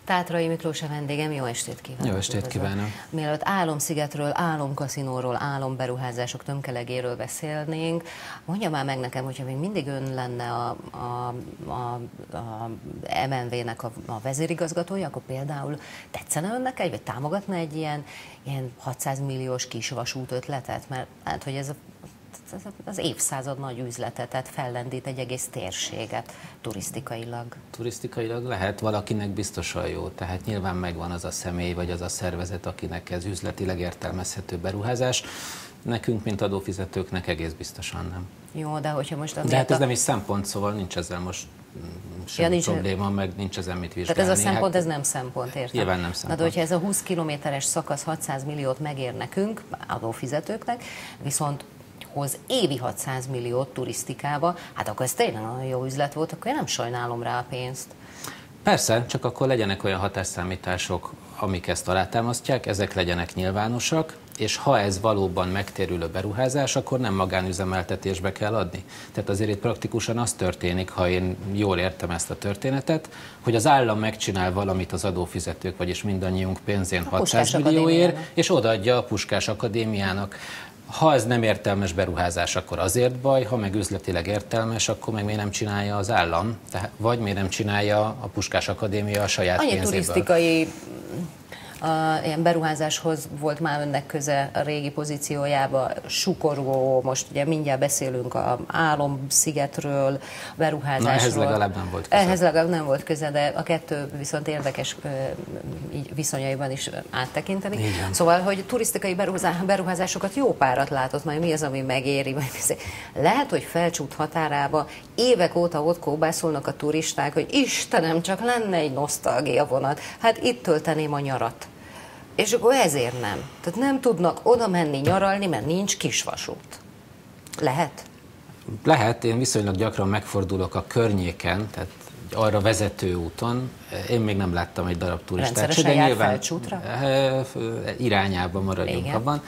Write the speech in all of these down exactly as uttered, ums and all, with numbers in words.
Tátrai Miklós a vendégem, jó estét kívánok! Jó estét kívánok! Mielőtt álomszigetről, álomkaszinóról, álomberuházások tömkelegéről beszélnénk, mondja már meg nekem, hogyha még mindig ön lenne a, a, a, a em en vé-nek a, a vezérigazgatója, akkor például tetszene önnek egy, vagy támogatna egy ilyen, ilyen hatszáz milliós kis vasút ötletet? Mert hát, hogy ez a az évszázad nagy üzlete, tehát fellendít egy egész térséget turisztikailag. Turisztikailag lehet, valakinek biztosan jó, tehát nyilván megvan az a személy, vagy az a szervezet, akinek ez üzletileg értelmezhető beruházás. Nekünk, mint adófizetőknek egész biztosan nem. Jó, de hogyha most... De hát ez a... nem is szempont, szóval nincs ezzel most semmi ja, nincs... probléma, meg nincs ezen mit vizsgálni. Tehát ez a szempont, hát... ez nem szempont, értem? Nyilván nem szempont. De hogyha ez a húsz kilométeres szakasz hatszáz milliót megér nekünk, adófizetőknek, viszont hoz évi hatszáz milliót turisztikába, hát akkor ez tényleg nagyon jó üzlet volt, akkor én nem sajnálom rá a pénzt. Persze, csak akkor legyenek olyan hatásszámítások, amik ezt alátámasztják, ezek legyenek nyilvánosak, és ha ez valóban megtérülő beruházás, akkor nem magánüzemeltetésbe kell adni. Tehát azért itt praktikusan az történik, ha én jól értem ezt a történetet, hogy az állam megcsinál valamit az adófizetők, vagyis mindannyiunk pénzén hatszáz millióért, és odaadja a Puskás Akadémiának. Ha ez nem értelmes beruházás, akkor azért baj, ha meg üzletileg értelmes, akkor meg miért nem csinálja az állam, tehát, vagy miért nem csinálja a Puskás Akadémia a saját Annyi pénzéből. Turisztikai a, ilyen beruházáshoz volt már önnek köze a régi pozíciójába, sukorgó, most ugye mindjárt beszélünk az álomszigetről, beruházásról. Na, ehhez legalább nem volt köze. Ehhez legalább nem volt köze, de a kettő viszont érdekes így viszonyaiban is áttekinteni. Igen. Szóval, hogy turisztikai beruházásokat jó párat látott, majd mi az, ami megéri. Lehet, hogy Felcsút határába évek óta ott kóbászolnak a turisták, hogy Istenem, csak lenne egy nosztalgia vonat. Hát itt tölteném a nyarat. És akkor ezért nem. Tehát nem tudnak oda menni nyaralni, mert nincs kisvasút. Lehet? Lehet, én viszonylag gyakran megfordulok a környéken, tehát arra vezető úton. Én még nem láttam egy darab turistát. Rendszeresen jár Felcsútra? Irányába maradjunk abban.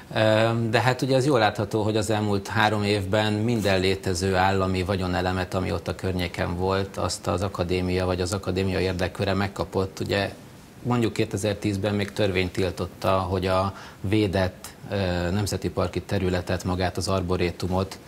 De hát ugye az jól látható, hogy az elmúlt három évben minden létező állami vagyonelemet, ami ott a környéken volt, azt az akadémia vagy az akadémia érdekköre megkapott. Ugye mondjuk kétezer-tízben még törvény tiltotta, hogy a védett nemzeti parki területet, magát az arborétumot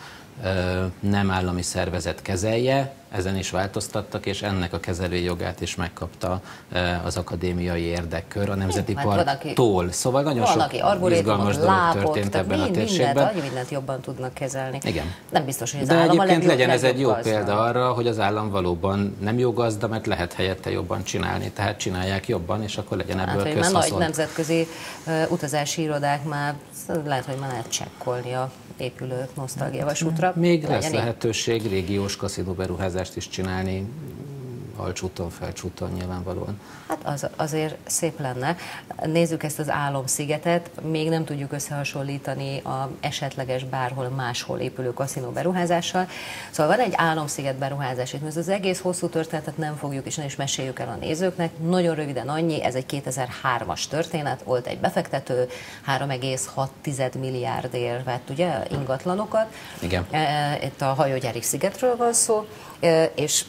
nem állami szervezet kezelje, ezen is változtattak, és ennek a kezelői jogát is megkapta az akadémiai érdekkör a Nemzeti Parktól. Szóval nagyon sok izgalmas dolog történt ebben a térségben. Mindent, annyi mindent jobban tudnak kezelni. Igen. Nem biztos, hogy az De állam egyébként a legjobb, legyen ez egy jó gazda. példa arra, hogy az állam valóban nem jó gazda, mert lehet helyette jobban csinálni. Tehát csinálják jobban, és akkor legyen ebből hát, közhaszon. Már nagy nemzetközi uh, utazási irodák már lehet, hogy már lehet csekkolni a épülő nosztalgiavasútra. Még lesz legyen lehetőség régiós kaszinó beruházást is csinálni, Alcsúton, Felcsúton nyilvánvalóan. Hát az, azért szép lenne. Nézzük ezt az álomszigetet, még nem tudjuk összehasonlítani a esetleges bárhol máshol épülő kaszinó beruházással. Szóval van egy álomsziget beruházás, itt az egész hosszú történetet nem fogjuk és nem is meséljük el a nézőknek. Nagyon röviden annyi, ez egy kétezer-hármas történet, volt egy befektető, három egész hat milliárdért vett ugye ingatlanokat. Igen. Itt a hajógyári szigetről van szó, és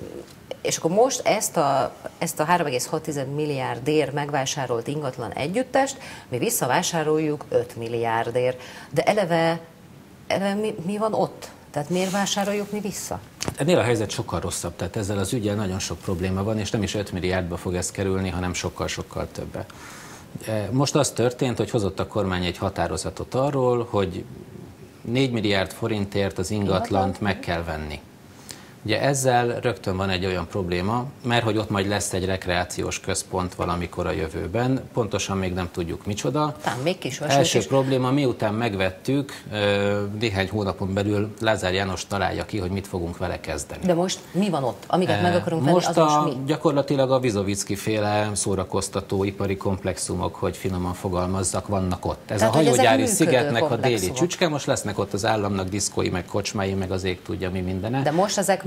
És akkor most ezt a, ezt a három egész hat milliárdért megvásárolt ingatlan együttest mi visszavásároljuk öt milliárdért. De eleve, eleve mi, mi van ott? Tehát miért vásároljuk mi vissza? Ennél a helyzet sokkal rosszabb, tehát ezzel az üggyel nagyon sok probléma van, és nem is öt milliárdba fog ez kerülni, hanem sokkal-sokkal többe. Most az történt, hogy hozott a kormány egy határozatot arról, hogy négy milliárd forintért az ingatlant meg kell venni. Ugye ezzel rögtön van egy olyan probléma, mert hogy ott majd lesz egy rekreációs központ valamikor a jövőben, pontosan még nem tudjuk micsoda. Tám, még kis Első is. probléma, miután megvettük, néhány hónapon belül Lázár János találja ki, hogy mit fogunk vele kezdeni. De most mi van ott? Amiket meg akarunk venni, most az a, most mi? Gyakorlatilag a Vizovicki féle szórakoztató ipari komplexumok, hogy finoman fogalmazzak, vannak ott. Ez Tehát, a hajógyári szigetnek a déli komplexumok. csücske, most lesznek ott az államnak diszkói, meg kocsmái, meg az ég tudja mi mindene. De most ezek működő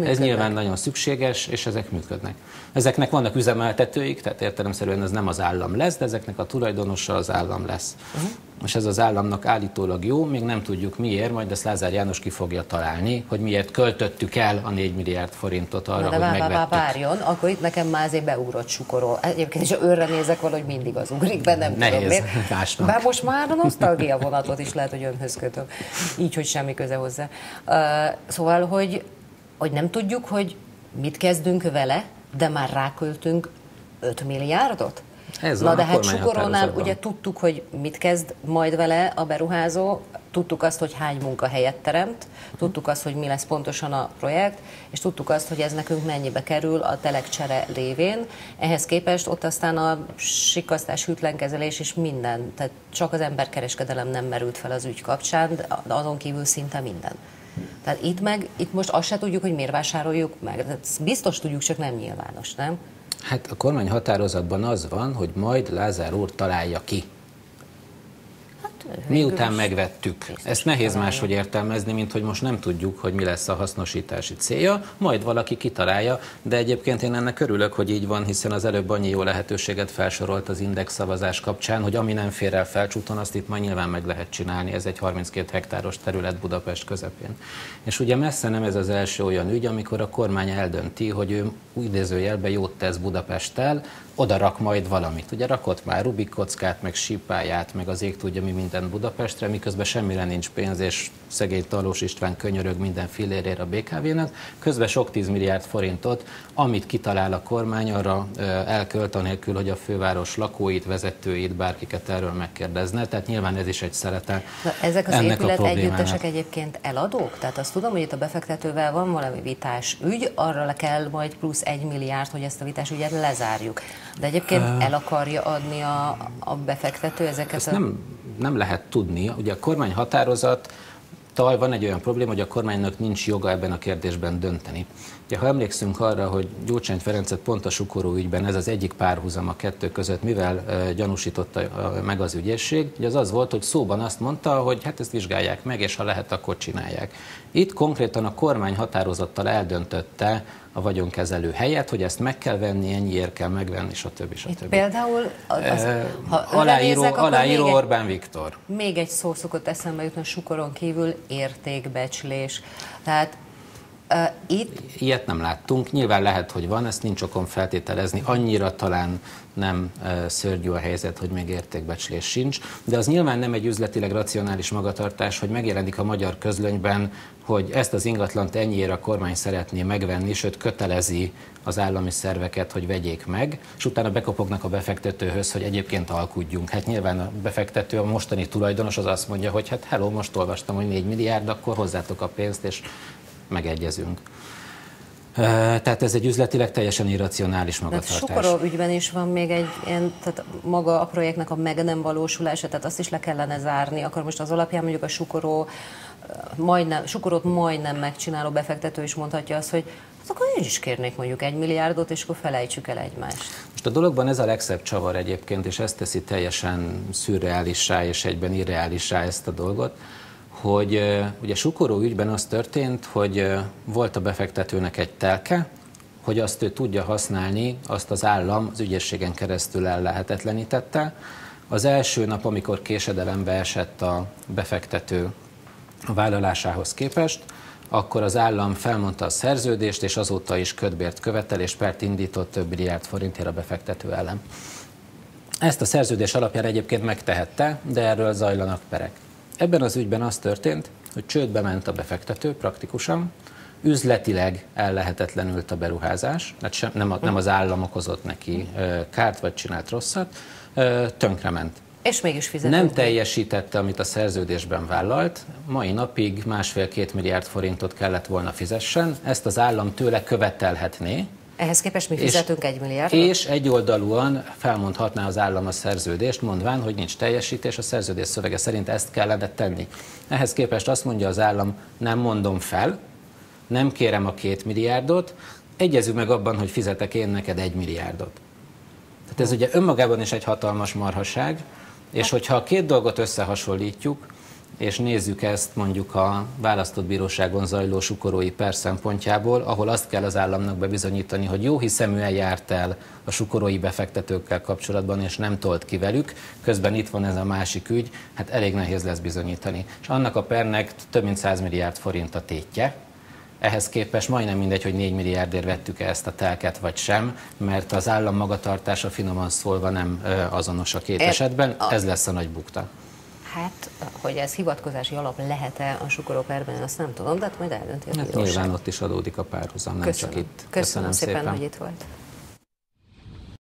ez nyilván nagyon szükséges, és ezek működnek. Ezeknek vannak üzemeltetőik, tehát értelemszerűen ez nem az állam lesz, de ezeknek a tulajdonosa az állam lesz. Uh-huh. És ez az államnak állítólag jó, még nem tudjuk miért, majd ezt Lázár János ki fogja találni, hogy miért költöttük el a négy milliárd forintot arra, na, hogy vár, megvettük. Várjon, akkor itt nekem már azért beugrott Sukoró. Egyébként is őrre nézek, valahogy mindig az ugrik, de nem nehéz, tudom miért. Másnak. Bár most már a nosztalgia vonatot is lehet, hogy önhöz kötöm. Így, hogy semmi köze hozzá. Uh, szóval, hogy, hogy nem tudjuk, hogy mit kezdünk vele, de már ráköltünk öt milliárdot? Ez na de hát Sukorónál ugye tudtuk, hogy mit kezd majd vele a beruházó, tudtuk azt, hogy hány munkahelyet teremt, tudtuk azt, hogy mi lesz pontosan a projekt, és tudtuk azt, hogy ez nekünk mennyibe kerül a telekcsere révén. Ehhez képest ott aztán a sikasztás, hűtlenkezelés és minden, tehát csak az emberkereskedelem nem merült fel az ügy kapcsán, de azon kívül szinte minden. Tehát itt meg, itt most azt se tudjuk, hogy miért vásároljuk meg. Tehát biztos tudjuk, csak nem nyilvános, nem? Hát a kormány határozatban az van, hogy majd Lázár úr találja ki. Miután megvettük. Ezt nehéz máshogy értelmezni, mint hogy most nem tudjuk, hogy mi lesz a hasznosítási célja, majd valaki kitalálja, de egyébként én ennek örülök, hogy így van, hiszen az előbb annyi jó lehetőséget felsorolt az index szavazás kapcsán, hogy ami nem fér el Felcsúton, azt itt majd nyilván meg lehet csinálni. Ez egy harminckét hektáros terület Budapest közepén. És ugye messze nem ez az első olyan ügy, amikor a kormány eldönti, hogy ő idézőjelben jót tesz Budapesttel, oda rak majd valamit. Ugye rakott már Rubik kockát, meg sípáját, meg az ég tudja mi minden Budapestre, miközben semmire nincs pénz, és szegény Talós István könyörög minden fillérére a bé ká vé-nek. Közben sok tízmilliárd forintot, amit kitalál a kormány, arra elkölt, anélkül, hogy a főváros lakóit, vezetőit, bárkiket erről megkérdezne. Tehát nyilván ez is egy szelete. Na, ezek az épület együttesek egyébként eladók? Tehát azt tudom, hogy itt a befektetővel van valami vitás ügy, arra le kell majd plusz egy milliárd, hogy ezt a vitás ügyet lezárjuk. De egyébként el akarja adni a, a befektető ezeket? Ezt a... nem, nem lehet tudni. Ugye a kormány határozattal van egy olyan probléma, hogy a kormánynak nincs joga ebben a kérdésben dönteni. Ugye, ha emlékszünk arra, hogy Gyurcsány Ferencet pont a Sukoró ügyben ez az egyik párhuzam a kettő között, mivel uh, gyanúsította uh, meg az ügyészség, ugye az az volt, hogy szóban azt mondta, hogy hát ezt vizsgálják meg, és ha lehet, akkor csinálják. Itt konkrétan a kormány határozattal eldöntötte a vagyonkezelő helyet, hogy ezt meg kell venni, ennyiért kell megvenni, stb. stb. Például az, e, ha aláíró, nézek, aláíró még Orbán egy, Viktor. Még egy szó szokott eszembe jutni, Sukoron kívül értékbecslés. Tehát uh, itt... Ilyet nem láttunk, nyilván lehet, hogy van, ezt nincs okom feltételezni, annyira talán nem uh, szörnyű a helyzet, hogy még értékbecslés sincs, de az nyilván nem egy üzletileg racionális magatartás, hogy megjelenik a magyar közlönyben, hogy ezt az ingatlant ennyiért a kormány szeretné megvenni, sőt kötelezi az állami szerveket, hogy vegyék meg, és utána bekopognak a befektetőhöz, hogy egyébként alkudjunk. Hát nyilván a befektető, a mostani tulajdonos az azt mondja, hogy hát hello, most olvastam, hogy négy milliárd, akkor hozzátok a pénzt, és megegyezünk. Tehát ez egy üzletileg teljesen irracionális magatartás. Sukoró ügyben is van még egy ilyen, tehát maga a projektnek a meg nem valósulása, tehát azt is le kellene zárni. Akkor most az alapján mondjuk a Sukoró majdnem, Sukorót majdnem megcsináló befektető is mondhatja azt, hogy hát akkor én is kérnék mondjuk egy milliárdot, és akkor felejtsük el egymást. Most a dologban ez a legszebb csavar egyébként, és ez teszi teljesen szürreálissá és egyben irreálissá ezt a dolgot, hogy uh, ugye Sukoró ügyben az történt, hogy uh, volt a befektetőnek egy telke, hogy azt ő tudja használni, azt az állam az ügyészségen keresztül ellehetetlenítette. Az első nap, amikor késedelembe esett a befektető a vállalásához képest, akkor az állam felmondta a szerződést, és azóta is kötbért követel, és pert indított több milliárd forintért a befektető ellen. Ezt a szerződés alapján egyébként megtehette, de erről zajlanak perek. Ebben az ügyben az történt, hogy csődbe ment a befektető praktikusan, üzletileg ellehetetlenült a beruházás, sem, nem, a, nem az állam okozott neki kárt vagy csinált rosszat, tönkrement. És mégis fizetett. Nem teljesítette, amit a szerződésben vállalt, mai napig másfél-két milliárd forintot kellett volna fizessen, ezt az állam tőle követelhetné. Ehhez képest mi fizetünk egy milliárdot? És egyoldalúan felmondhatná az állam a szerződést, mondván, hogy nincs teljesítés, a szerződés szövege szerint ezt kellene tenni. Ehhez képest azt mondja az állam, nem mondom fel, nem kérem a két milliárdot, egyezünk meg abban, hogy fizetek én neked egy milliárdot. Tehát ez ugye önmagában is egy hatalmas marhaság, és hogyha a két dolgot összehasonlítjuk, és nézzük ezt mondjuk a választott bíróságon zajló sukorói per szempontjából, ahol azt kell az államnak bebizonyítani, hogy jó hiszeműen járt el a sukorói befektetőkkel kapcsolatban, és nem tolt ki velük, közben itt van ez a másik ügy, hát elég nehéz lesz bizonyítani. És annak a pernek több mint száz milliárd forint a tétje. Ehhez képest majdnem mindegy, hogy négy milliárdért vettük-e ezt a telket vagy sem, mert az állam magatartása finoman szólva nem azonos a két esetben, ez lesz a nagy bukta. Hát, hogy ez hivatkozási alap lehet-e a sukoróperben, azt nem tudom, de hát majd eldönti a bíróság. Hát nyilván ott is adódik a párhuzam, nem Köszönöm. csak itt. Köszönöm, Köszönöm szépen, szépen, hogy itt volt.